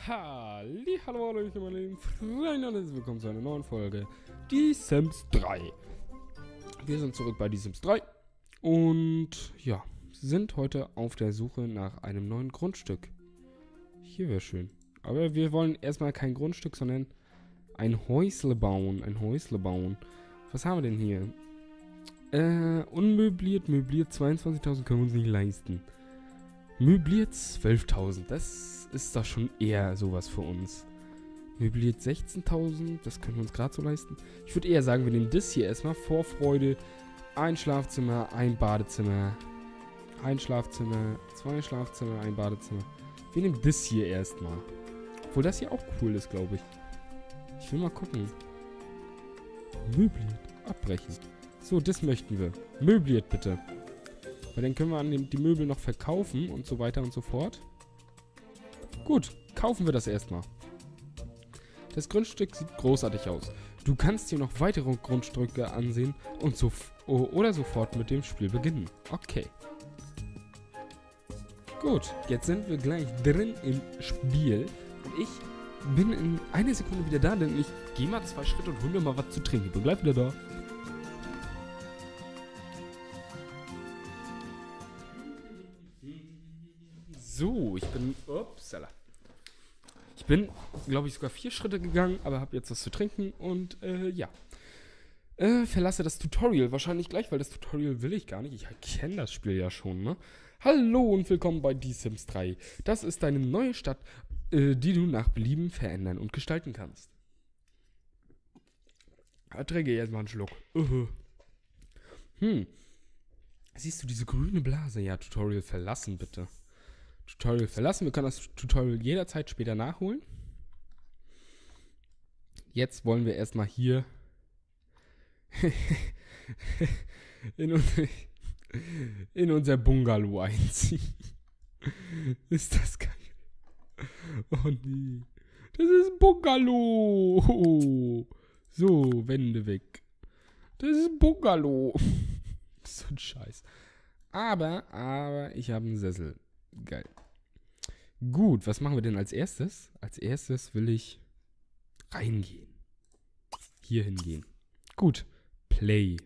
Hallo, Leute, meine lieben Freunde, und herzlich willkommen zu einer neuen Folge Die Sims 3. Wir sind zurück bei Die Sims 3 und ja, sind heute auf der Suche nach einem neuen Grundstück. Hier wäre schön. Aber wir wollen erstmal kein Grundstück, sondern ein Häusle bauen. Was haben wir denn hier? Unmöbliert, möbliert 22.000 können wir uns nicht leisten. Möbliert 12.000, das ist doch schon eher sowas für uns. Möbliert 16.000, das können wir uns gerade so leisten. Ich würde eher sagen, wir nehmen das hier erstmal. Vorfreude, ein Schlafzimmer, ein Badezimmer. Ein Schlafzimmer, zwei Schlafzimmer, ein Badezimmer. Wir nehmen das hier erstmal. Obwohl das hier auch cool ist, glaube ich. Ich will mal gucken. Möbliert, abbrechen. So, das möchten wir. Möbliert bitte. Weil dann können wir die Möbel noch verkaufen und so weiter und so fort. Gut, kaufen wir das erstmal. Das Grundstück sieht großartig aus. Du kannst hier noch weitere Grundstücke ansehen und oder sofort mit dem Spiel beginnen. Okay. Gut, jetzt sind wir gleich drin im Spiel. Und ich bin in einer Sekunde wieder da, denn ich gehe mal 2 Schritte und hole mir mal was zu trinken. Ich bin gleich wieder da. So, ich bin, glaube ich, sogar 4 Schritte gegangen, aber habe jetzt was zu trinken und, ja. Verlasse das Tutorial wahrscheinlich gleich, weil das Tutorial will ich gar nicht. Ich kenne das Spiel ja schon, ne? Hallo und willkommen bei Die Sims 3. Das ist deine neue Stadt, die du nach Belieben verändern und gestalten kannst. Trinke jetzt mal einen Schluck. Siehst du diese grüne Blase? Ja, Tutorial verlassen, bitte. Tutorial verlassen. Wir können das Tutorial jederzeit später nachholen. Jetzt wollen wir erstmal hier in unser Bungalow einziehen. Ist das geil? Oh nee. Das ist ein Bungalow. So, Wände weg. Das ist ein Bungalow. So ein Scheiß. Aber ich habe einen Sessel. Geil. Gut, was machen wir denn als erstes? Als erstes will ich reingehen. Hier hingehen. Gut. Play.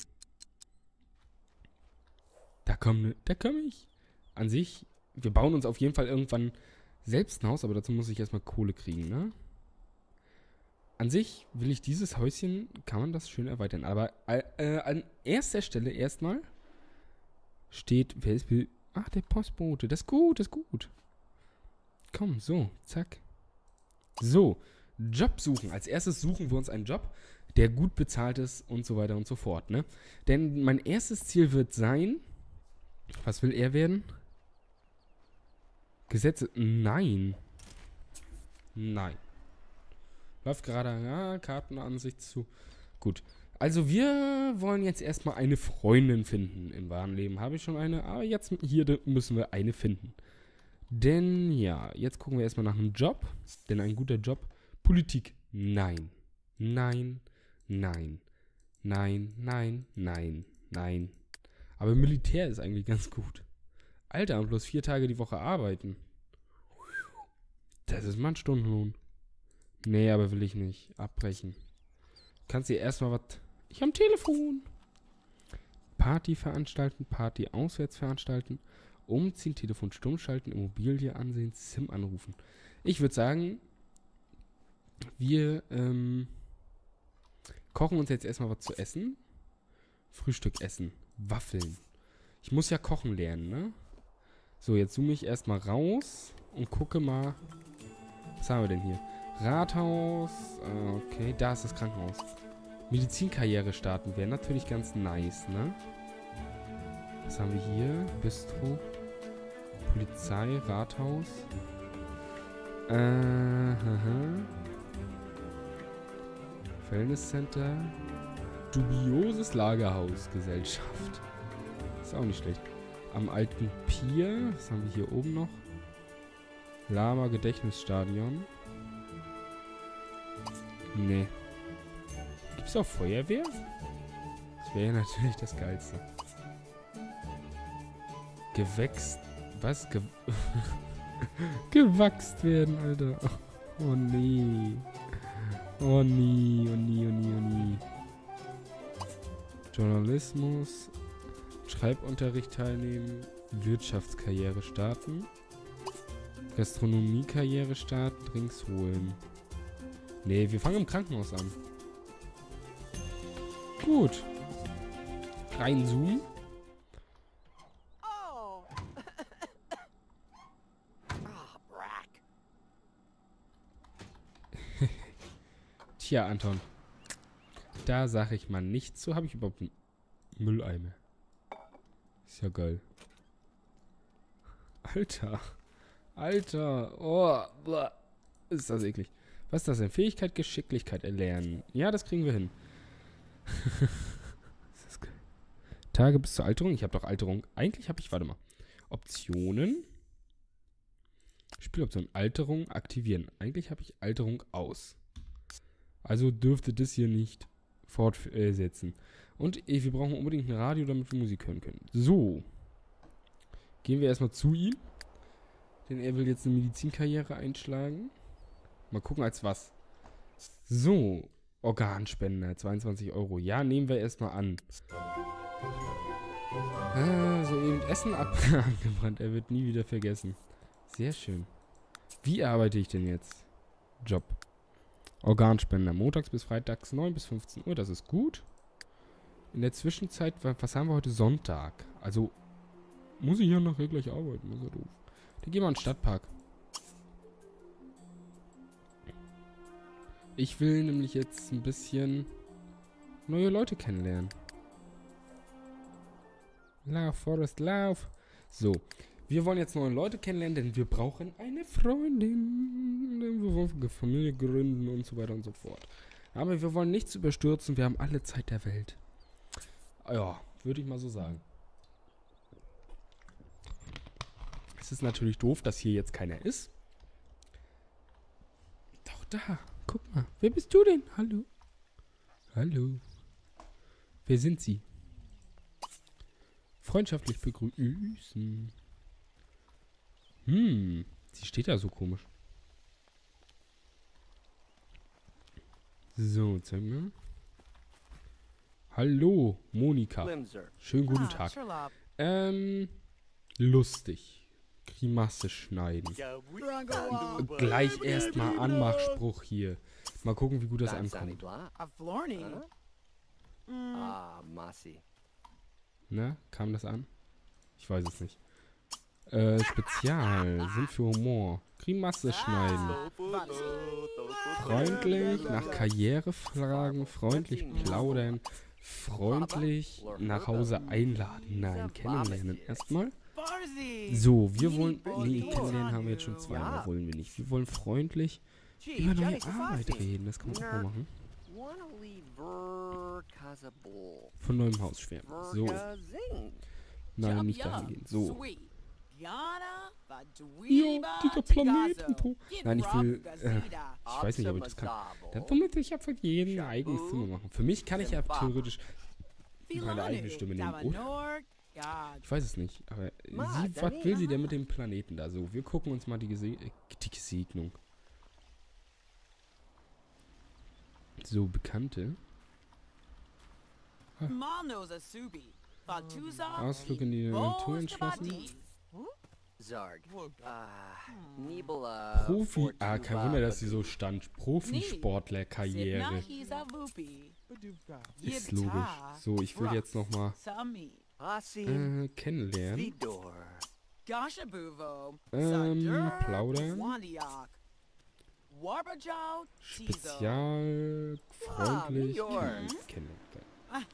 Da komme ich. An sich, wir bauen uns auf jeden Fall irgendwann selbst ein Haus, aber dazu muss ich erstmal Kohle kriegen, ne? An sich will ich dieses Häuschen, kann man das schön erweitern. Aber an erster Stelle erstmal steht, wer ist... Ach, der Postbote. Das ist gut, das ist gut. Komm, so, zack. So, Job suchen. Als erstes suchen wir uns einen Job, der gut bezahlt ist und so weiter und so fort, ne? Denn mein erstes Ziel wird sein, was will er werden? Gesetze, nein. Nein. Läuft gerade, ja, Kartenansicht zu. Gut. Also wir wollen jetzt erstmal eine Freundin finden. Im wahren Leben habe ich schon eine, aber jetzt hier müssen wir eine finden. Denn ja, jetzt gucken wir erstmal nach einem Job. Denn ein guter Job. Politik. Nein. Nein. Nein. Nein. Nein. Nein. Nein. Aber Militär ist eigentlich ganz gut. Alter, und bloß 4 Tage die Woche arbeiten. Das ist mal ein Stundenlohn. Nee, aber will ich nicht. Abbrechen. Kannst dir erstmal was... Ich am Telefon. Party veranstalten, Party auswärts veranstalten, umziehen, Telefon stumm schalten, Immobilie ansehen, Sim anrufen. Ich würde sagen, wir kochen uns jetzt erstmal was zu essen. Frühstück essen. Waffeln. Ich muss ja kochen lernen, ne? So, jetzt zoome ich erstmal raus und gucke mal. Was haben wir denn hier? Rathaus. Okay, da ist das Krankenhaus. Medizinkarriere starten wäre natürlich ganz nice, ne? Was haben wir hier? Bistro. Polizei, Rathaus. Wellnesscenter. Dubioses Lagerhaus. Gesellschaft. Ist auch nicht schlecht. Am alten Pier. Was haben wir hier oben noch? Lama Gedächtnisstadion. Nee. Gibt's auch Feuerwehr? Das wäre ja natürlich das Geilste. Gewächst. Was? Gewachst werden, Alter. Oh nee. Oh nie, oh nie, oh nie, oh nie. Journalismus, Schreibunterricht teilnehmen, Wirtschaftskarriere starten, Gastronomiekarriere starten, Drinks holen. Nee, wir fangen im Krankenhaus an. Gut. Reinzoomen. Oh. Brack. Tja, Anton. Da sag ich mal nichts zu. Habe ich überhaupt einen Mülleimer? Ist ja geil. Alter. Alter. Oh. Blah. Ist das eklig. Was ist das denn? Fähigkeit, Geschicklichkeit erlernen. Ja, das kriegen wir hin. Das ist geil. Tage bis zur Alterung. Ich habe doch Alterung. Eigentlich habe ich, warte mal. Optionen. Spieloption. Alterung aktivieren. Eigentlich habe ich Alterung aus. Also dürfte das hier nicht fortsetzen. Und wir brauchen unbedingt ein Radio, damit wir Musik hören können. So. Gehen wir erstmal zu ihm. Denn er will jetzt eine Medizinkarriere einschlagen. Mal gucken, als was. So. Organspender, 22 Euro. Ja, nehmen wir erstmal an. So eben Essen abgebrannt. Er wird nie wieder vergessen. Sehr schön. Wie arbeite ich denn jetzt? Job. Organspender. Montags bis freitags 9 bis 15 Uhr. Das ist gut. In der Zwischenzeit, was haben wir heute? Sonntag. Also muss ich ja nachher gleich arbeiten. Das ist ja doof. Dann gehen wir in den Stadtpark. Ich will nämlich jetzt ein bisschen neue Leute kennenlernen. Lauf, Forrest, lauf. So. Wir wollen jetzt neue Leute kennenlernen, denn wir brauchen eine Freundin. Wir wollen eine Familie gründen und so weiter und so fort. Aber wir wollen nichts überstürzen. Wir haben alle Zeit der Welt. Ja, würde ich mal so sagen. Es ist natürlich doof, dass hier jetzt keiner ist. Doch da. Guck mal. Wer bist du denn? Hallo. Hallo. Wer sind Sie? Freundschaftlich begrüßen. Sie steht da so komisch. So, zeig mal. Hallo, Monika. Schönen guten Tag. Lustig. Grimasse schneiden. Gleich erstmal Anmachspruch hier. Mal gucken, wie gut das ankommt. Na, kam das an? Ich weiß es nicht. Spezial. Sind für Humor. Grimasse schneiden. Freundlich nach Karriere fragen. Freundlich plaudern. Freundlich nach Hause einladen. Nein, kennenlernen erstmal. So, wir wollen... Nee, kennenlernen haben wir jetzt schon zweimal. Wollen wir nicht. Wir wollen freundlich über neue Arbeit reden. Das kann man auch mal machen. Von neuem Haus schwärmen. So. Nein, nicht dahin gehen. So. Ja, dieser Planetenpo. Nein, ich will... ich weiß nicht, ob ich das kann. Damit ich ja für jeden ein eigenes Zimmer machen. Für mich kann ich ja theoretisch meine eigene Stimme nehmen. Oder? Ich weiß es nicht. Aber was will sie denn mit dem Planeten da? So, wir gucken uns mal die Gesegnung. So, Bekannte. Ausflug in die Natur entschlossen. Profi. Kein Wunder, dass sie so stand. Profisportler-Karriere. Ist logisch. So, ich will jetzt nochmal kennenlernen. Plaudern. Spezial, freundlich. Kennenlernen.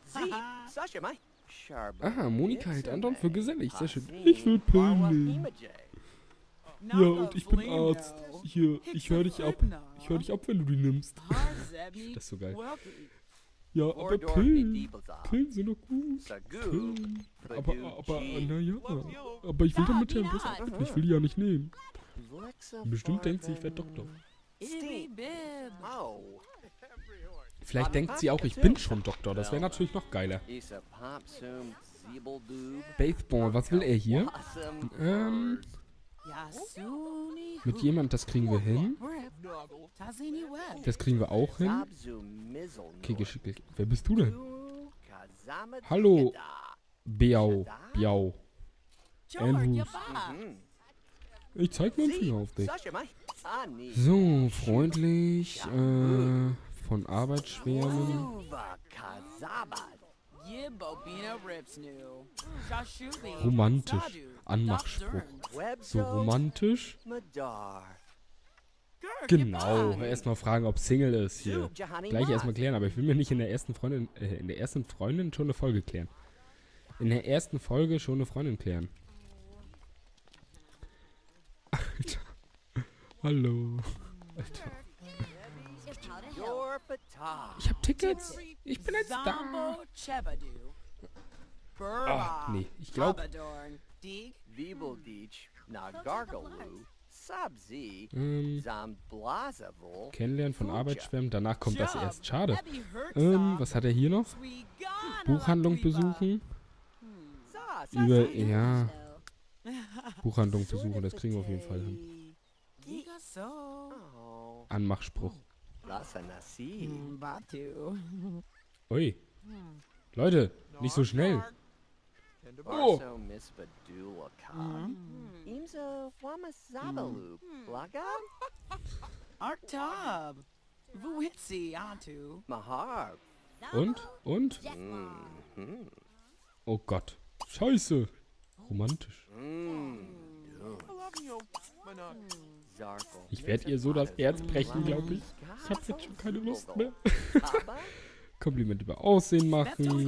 Aha, Monika hält Anton für gesellig. Sehr schön. Ich will Pillen nehmen. Ja, und ich bin Arzt. Hier, ich höre dich ab. Ich höre dich ab, wenn du die nimmst. Das ist so geil. Ja, aber Pillen sind doch gut. Pillen. Aber, naja. Aber ich will damit ja bloß arbeiten. Ich will die ja nicht nehmen. Bestimmt denkt sie, ich werde Doktor. Vielleicht denkt sie auch, ich bin schon Doktor. Das wäre natürlich noch geiler. Baseball, was will er hier? Mit jemand, das kriegen wir hin. Das kriegen wir auch hin. Okay, geschicklich. Wer bist du denn? Hallo, Biau. Biau. Enhus. Ich zeig mal einen Finger auf dich. So, freundlich. Von Arbeit schwärmen. Romantisch. Anmachspruch. So romantisch. Genau. Erstmal fragen, ob Single ist hier. Gleich erstmal klären, aber ich will mir nicht in der ersten Freundin schon eine Folge klären. In der ersten Folge schon eine Freundin klären. Alter. Hallo. Alter. Ich hab Tickets. Ich bin jetzt da. Ach, nee. Ich glaube... Kennenlernen von Arbeitsschwärmen. Danach kommt das erst. Schade. Was hat er hier noch? Buchhandlung besuchen. Ja. Buchhandlung besuchen. Das kriegen wir auf jeden Fall hin. Anmachspruch. Ui. Leute, nicht so schnell. Oh. Und? Oh Gott. Scheiße. Romantisch. Ich werde ihr so das Herz brechen, glaube ich. Ich habe jetzt schon keine Lust mehr. Kompliment über Aussehen machen.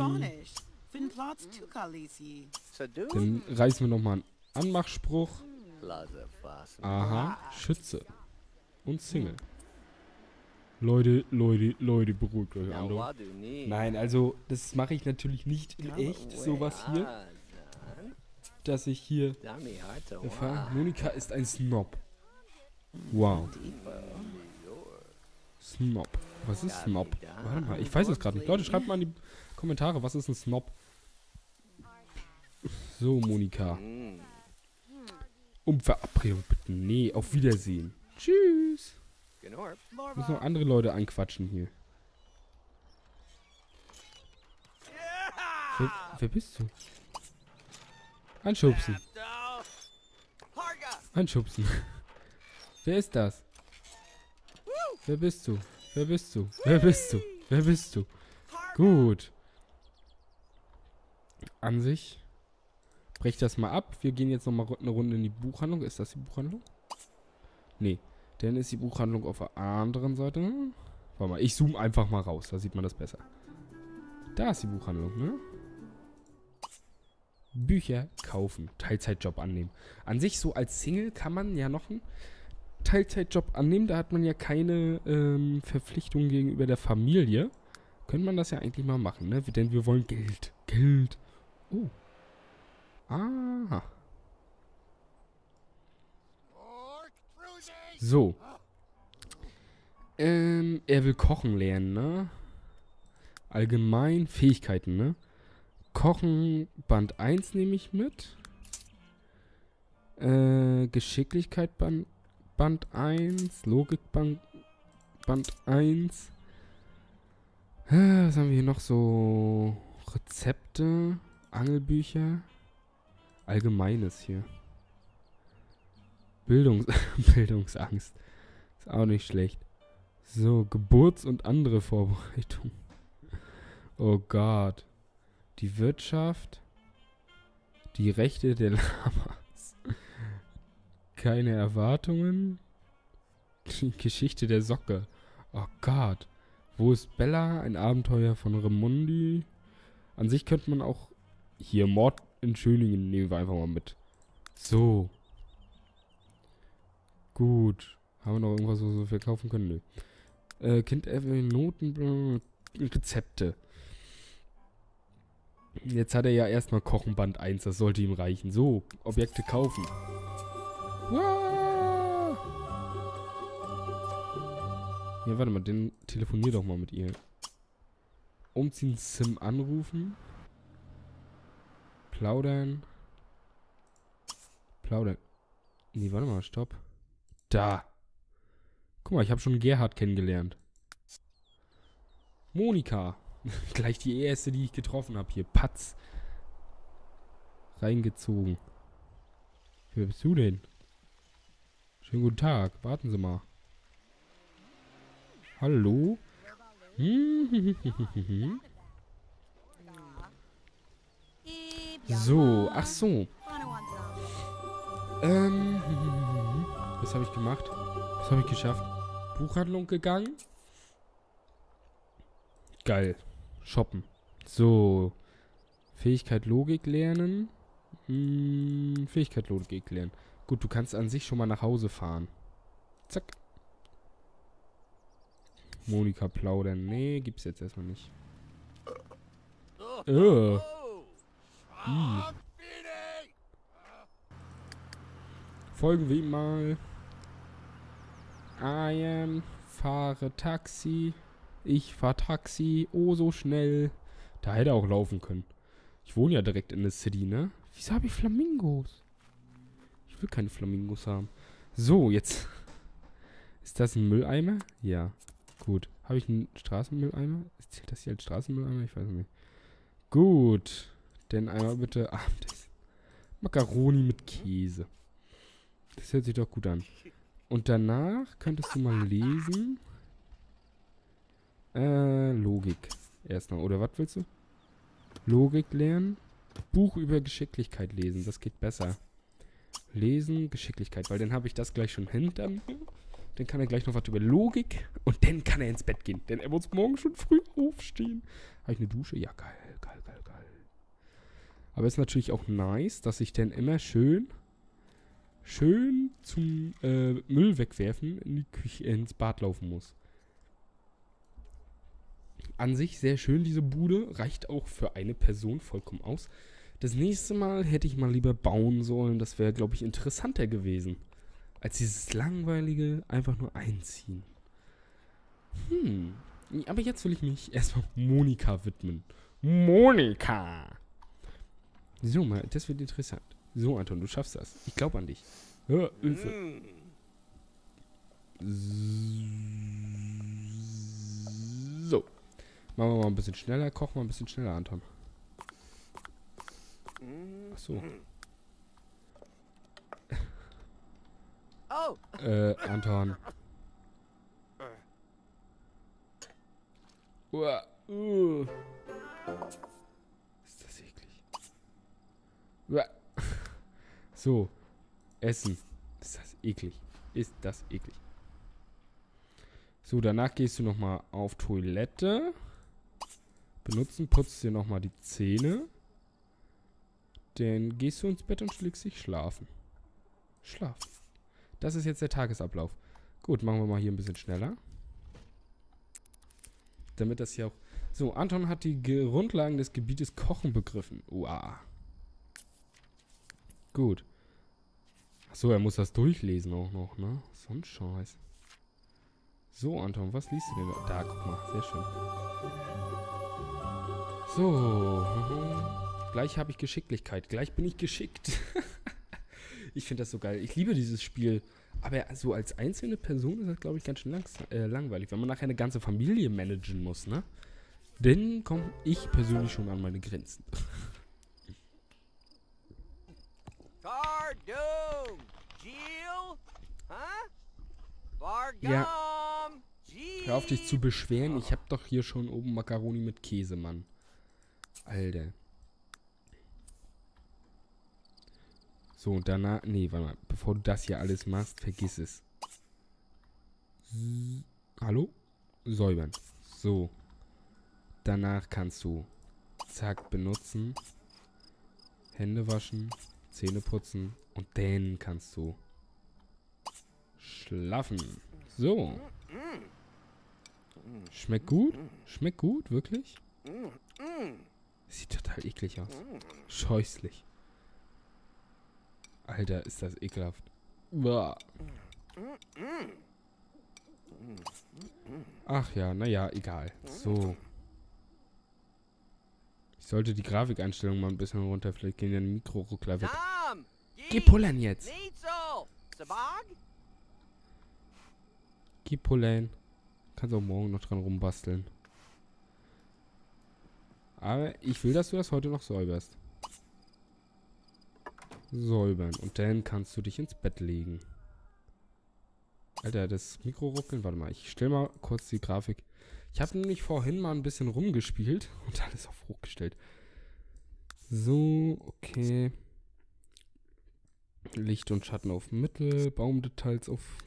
Dann reißen wir nochmal einen Anmachspruch. Aha, Schütze. Und Single. Leute, beruhigt euch an. Nein, also, das mache ich natürlich nicht in echt, sowas hier. Dass ich hier erfahre. Monika ist ein Snob. Wow. Snob. Was ist Snob? Warte mal, ich weiß es gerade nicht. Leute, schreibt mal in die Kommentare, was ist ein Snob? So, Monika. Um Verabredung bitten. Nee, auf Wiedersehen. Tschüss. Ich muss noch andere Leute anquatschen hier. Wer bist du? Anschubsen. Anschubsen. Wer ist das? Wer bist du? Wer bist du? Wer bist du? Wer bist du? Gut. An sich. Brech das mal ab. Wir gehen jetzt nochmal eine Runde in die Buchhandlung. Ist das die Buchhandlung? Nee. Dann ist die Buchhandlung auf der anderen Seite. Warte mal, ich zoome einfach mal raus. Da sieht man das besser. Da ist die Buchhandlung, ne? Bücher kaufen. Teilzeitjob annehmen. An sich so als Single kann man ja noch einen Teilzeitjob annehmen. Da hat man ja keine Verpflichtungen gegenüber der Familie. Könnte man das ja eigentlich mal machen, ne? Denn wir wollen Geld. Geld. Oh. Aha. So. Er will kochen lernen, ne? Allgemein Fähigkeiten, ne? Kochen Band 1 nehme ich mit. Geschicklichkeit Band 1. Logik Band 1. Was haben wir hier noch so? Rezepte, Angelbücher. Allgemeines hier. Bildungsangst. Ist auch nicht schlecht. So, Geburts- und andere Vorbereitungen. Oh Gott. Die Wirtschaft. Die Rechte der Lamas. Keine Erwartungen. Die Geschichte der Socke. Oh Gott. Wo ist Bella? Ein Abenteuer von Ramundi. An sich könnte man auch... Hier, Mord in Schöningen nehmen wir einfach mal mit. So. Gut. Haben wir noch irgendwas, was wir verkaufen können? Nö. Kind Noten... Rezepte. Jetzt hat er ja erstmal Kochen Band 1. Das sollte ihm reichen. So, Objekte kaufen. Wow. Ja, warte mal, den telefonier doch mal mit ihr. Umziehen, Sim anrufen. Plaudern. Plaudern. Nee, warte mal, stopp. Da. Guck mal, ich habe schon Gerhard kennengelernt. Monika. Gleich die erste, die ich getroffen habe hier. Patz. Reingezogen. Wer bist du denn? Schönen guten Tag. Warten Sie mal. Hallo? So, ach so. Was habe ich gemacht? Was habe ich geschafft? Buchhandlung gegangen. Geil. Shoppen. So. Fähigkeit Logik lernen. Fähigkeit Logik lernen. Gut, du kannst an sich schon mal nach Hause fahren. Zack. Monika plaudern. Nee, gibt's jetzt erstmal nicht. Folgen wir ihm mal. Fahre Taxi. Ich fahr Taxi. Oh, so schnell. Da hätte er auch laufen können. Ich wohne ja direkt in der City, ne? Wieso habe ich Flamingos? Ich will keine Flamingos haben. So, jetzt. Ist das ein Mülleimer? Ja. Gut. Habe ich einen Straßenmülleimer? Zählt das hier als Straßenmülleimer? Ich weiß nicht. Gut. Denn einmal bitte Abendessen. Macaroni mit Käse. Das hört sich doch gut an. Und danach könntest du mal lesen. Logik. Erstmal. Oder was willst du? Logik lernen. Buch über Geschicklichkeit lesen. Das geht besser. Lesen, Geschicklichkeit. Weil dann habe ich das gleich schon hinter mir. Dann kann er gleich noch was über Logik. Und dann kann er ins Bett gehen. Denn er muss morgen schon früh aufstehen. Habe ich eine Dusche? Ja, geil. Geil, geil, geil. Aber ist natürlich auch nice, dass ich dann immer schön zum Müll wegwerfen in die Küche, ins Bad laufen muss. An sich sehr schön, diese Bude. Reicht auch für eine Person vollkommen aus. Das nächste Mal hätte ich mal lieber bauen sollen. Das wäre, glaube ich, interessanter gewesen. Als dieses langweilige einfach nur einziehen. Aber jetzt will ich mich erstmal Monika widmen. Monika! So, mal, das wird interessant. So, Anton, du schaffst das. Ich glaube an dich. Ja, Hilfe. So. Machen wir mal ein bisschen schneller. Kochen wir ein bisschen schneller, Anton. Ach so. Anton. Ist das eklig. So. Essen. Ist das eklig. Ist das eklig. So, danach gehst du nochmal auf Toilette. Benutzen, putzt dir nochmal die Zähne. Dann gehst du ins Bett und schlägst dich schlafen. Schlaf. Das ist jetzt der Tagesablauf. Gut, machen wir mal hier ein bisschen schneller. Damit das hier auch... So, Anton hat die Grundlagen des Gebietes Kochen begriffen. Uah. Gut. Achso, er muss das durchlesen auch noch, ne? So ein Scheiß. So, Anton, was liest du denn da? Da, guck mal, sehr schön. So. Gleich habe ich Geschicklichkeit. Gleich bin ich geschickt. Ich finde das so geil. Ich liebe dieses Spiel. Aber so als einzelne Person ist das, glaube ich, ganz schön langweilig. Wenn man nachher eine ganze Familie managen muss, ne? Dann komme ich persönlich schon an meine Grenzen. Ja. Hör auf dich zu beschweren. Ich habe doch hier schon oben Macaroni mit Käse, Mann. Alter. So, und danach... Nee, warte mal. Bevor du das hier alles machst, vergiss es. Hallo? Säubern. So. Danach kannst du... Zack, benutzen. Hände waschen. Zähne putzen. Und dann kannst du... Schlafen. So. Schmeckt gut? Schmeckt gut, wirklich? Sieht total eklig aus. Scheußlich. Alter, ist das ekelhaft. Boah. Ach ja, naja, egal. So. Ich sollte die Grafikeinstellung mal ein bisschen runter. Vielleicht gehen ja Mikroruckler weg. Geh pullern jetzt. Mr. Bog? Gib Polän. Kannst auch morgen noch dran rumbasteln. Aber ich will, dass du das heute noch säuberst. Säubern. Und dann kannst du dich ins Bett legen. Alter, das Mikro ruckeln. Warte mal, ich stelle mal kurz die Grafik. Ich habe nämlich vorhin mal ein bisschen rumgespielt und alles auf hoch gestellt. So, okay. Licht und Schatten auf Mittel. Baumdetails auf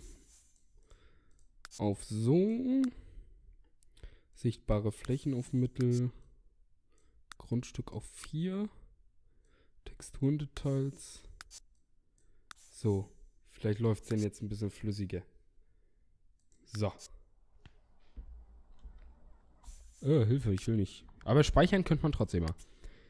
so. Sichtbare Flächen auf Mittel. Grundstück auf 4. Texturendetails. So. Vielleicht läuft es denn jetzt ein bisschen flüssiger. So. Hilfe, ich will nicht. Aber speichern könnte man trotzdem mal.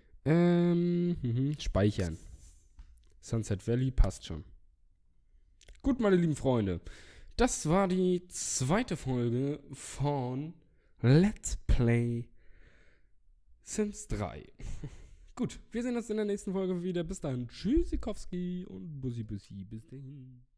Speichern. Sunset Valley passt schon. Gut, meine lieben Freunde. Das war die zweite Folge von Let's Play Sims 3. Gut, wir sehen uns in der nächsten Folge wieder. Bis dahin. Tschüssikowski und Bussi Bussi. Bis dahin.